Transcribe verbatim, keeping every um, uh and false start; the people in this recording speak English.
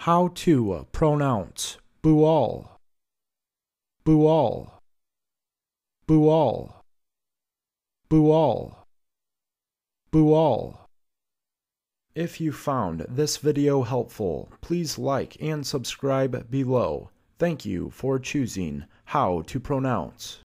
How to pronounce Bual, Bual, Bual, Bual, Bual. If you found this video helpful, please like and subscribe below. Thank you for choosing How to Pronounce.